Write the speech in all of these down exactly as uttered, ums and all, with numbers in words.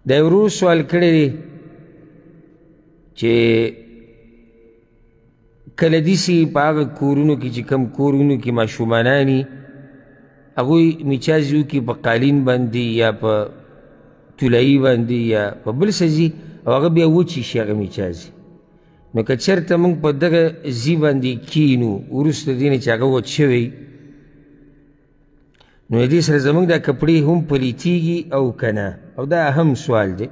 دا یو ورور سوال کړی دی چې کله داسې په هغه کورونو کې چې کم کورونو کې ماشومانان وي هغوی میچازي وکړي په قالین باندې یا په تولایي باندې یا په بل څه ځي او هغه بیا وچې شي هغه میچازي نو که چېرته موږ په دغه ځي باندې کښېنو وروسته دې نه چې هغه وچ شوی نو دې سره زموږ دا کپړې هم پلیتېږي او که نه او دا اهم سوال دی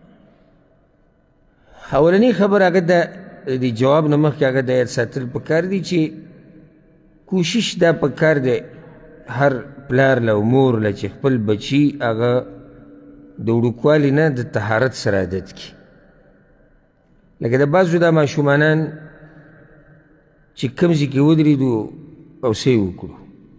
اولنۍ خبر هغه د دې جواب نه مخکې هغه د یاد ساتل پکار دي چې کوشش دا پکار دی هر پلار له او مور له چې خپل بچي هغه د وړوکوالي نه د طهارت سره عادت کړي لکه د بعضو دا ماشومانان چې کوم ځای کې ودرېدو او څه یې وکړو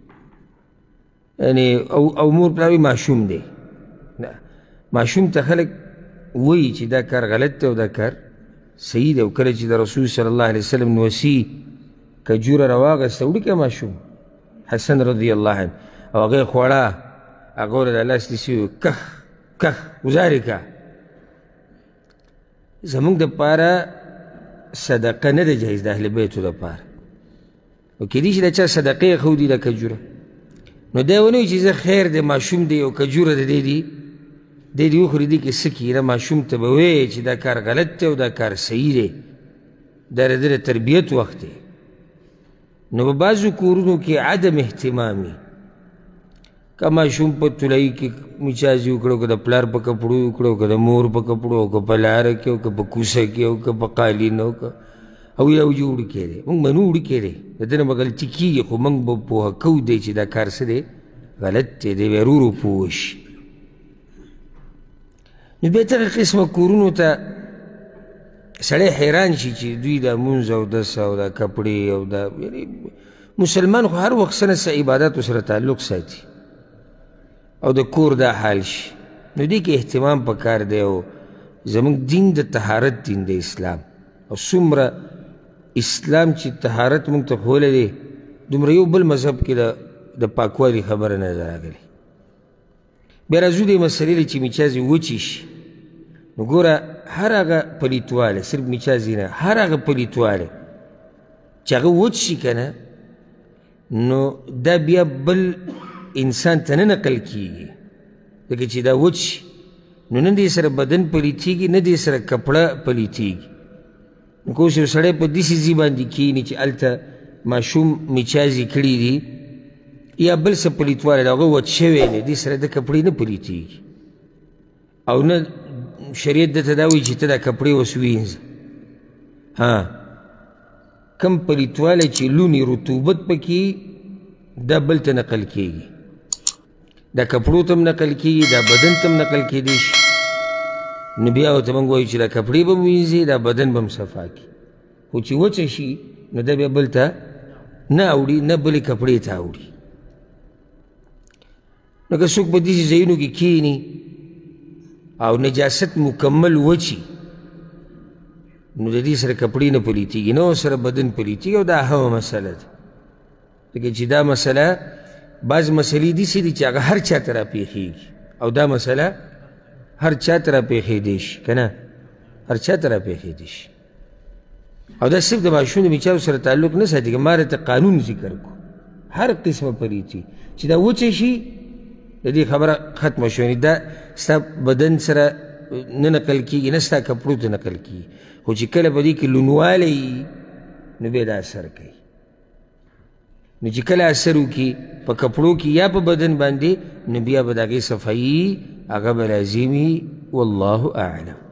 یعنې او او مور پلار وایي ماشوم دی ماشوم ته خلک وایي چې دا کار غلط دی او دا کار صحیح دی او کله چې د رسول صلی الله علیه وسلم نوسي کجوره راواغسته وړي که ماشوم حسن رضی الله عنه او هغه یې خوړه هغه ورله د لاس داسې وي کخ کخ گزارې که زموږ دپاره صدقه نه ده جایز د اهل بیتو دپاره او کیدای شي د چا صدقې یې ښودي دا کجوره نو دی ونه وایي چې زه خیر دی ماشوم دی او کجوره د دی دي دی دې وخوري دې کې څه کېږي ماشوم ته به وایې چې دا کار غلط دی او دا کار صحیح دی دا د ده د تربیت وخت دی نو په بعضو کورونو کې عدم اهتمام وي که ماشوم په تولایي کې میچازي وکړو که د پلار په کپړو وکړو که د مور په کپړو او که په لاره کې او که په کوڅه کې او که په قالین او که او یا وجه وړوکی دی موږ منو وړوکی دی د ده نه به غلطي کېږي خو موږ به پوهه کوو دی چې دا کار څه دی غلط دی دی بیا ورو ورو پوه شي نو بیا دغه قسمه کورونو ته سړی حیران شي چې دوی دا مونځ او دس او دا کپړې او دا مسلمان خو هر وخت څه نه څه عباداتو سره تعلق ساتي او د کور دا حال شي نو دې کې اهتمام پکار دی او زموږ دین د طهارت دین دی اسلام او څومره اسلام چې طهارت موږ ته ښوولی دی دومره یو بل مذهب کې د پاکوالي خبره نه ده راغلې بیا راځو دې مسلې له چې میچازې وچې شي نو ګوره هر هغه پلیتوالی صرف میچازې نه هر هغه پلیتوالی چې هغه وچ شي که نه نو دا بیا بل انسان ته نه نقل کېږي ځکه چې دا وچ شي نو نه دې سره بدن پلیتېږي نه دې سره کپړه پلیتېږي نو که اوس یو سړی په داسې ځای باندې کښېني چې هلته ماشوم میچازې کړي دي یا بل څه پلیتوالی د هغه وچ شوی دی دې سره د کپړې نه پلیتېږي او نه شریعت درته دا وایي چې ته دا کپړې اوس وینځه ها کم پلیتوالی چې لونې رطوبت پکې دا بل ته نقل کېږي دا کپړو ته هم نقل کېږي دا بدن ته هم نقل کېدی شي نو بیا ورته موږ وایو چې دا کپړې به م وینځي دا بدن به م صفا کړي خو چې وچه شي نو دا بیا بل ته نه اوړي نه بلې کپړې ته اوړي نو که څوک په داسې ځایونو کې کښېني او نجاست مکمل وچي نو د دې سره کپړې نه پلیتېږي نه سره بدن پلیتېږي او دا اهمه مسله ده ځکه چې دا مسله بعض مسلې داسې دي چې هغه هر چا ته راپېښېږي او دا مسله هر چا ته راپېښېدی شي که نه هر چا ته راپېښېدی شي او دا صرف د ماشوم د میچاو سره تعلق نه ساتي که ما راته قانون ذکر کړو هر قسمه پلیتي چې دا وچه شي د دې خبره ختمه شوه یعنې دا ستا بدن سره نه نقل کېږي نه ستا کپړو ته نقل کېږي خو چې کله په دې کې لونوالی نو بیا دا اثر کوي نو چې کله اثر وکړي په کپړو کې یا په بدن باندې نو بیا به د هغې صفایي هغه به لازمي والله اعلم